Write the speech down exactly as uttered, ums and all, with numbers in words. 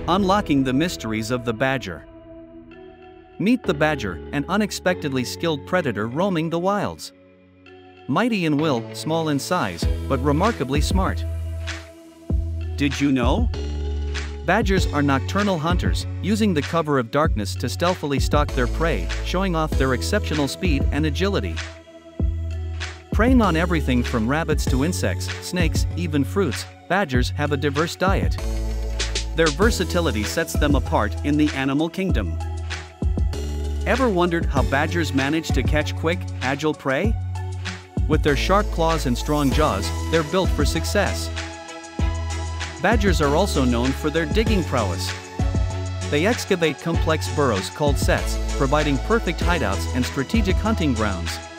Unlocking the mysteries of the badger. Meet the badger, an unexpectedly skilled predator roaming the wilds. Mighty in will, small in size, but remarkably smart. Did you know? Badgers are nocturnal hunters, using the cover of darkness to stealthily stalk their prey, showing off their exceptional speed and agility. Preying on everything from rabbits to insects, snakes, even fruits, badgers have a diverse diet. Their versatility sets them apart in the animal kingdom. Ever wondered how badgers manage to catch quick, agile prey? With their sharp claws and strong jaws, they're built for success. Badgers are also known for their digging prowess. They excavate complex burrows called sets, providing perfect hideouts and strategic hunting grounds.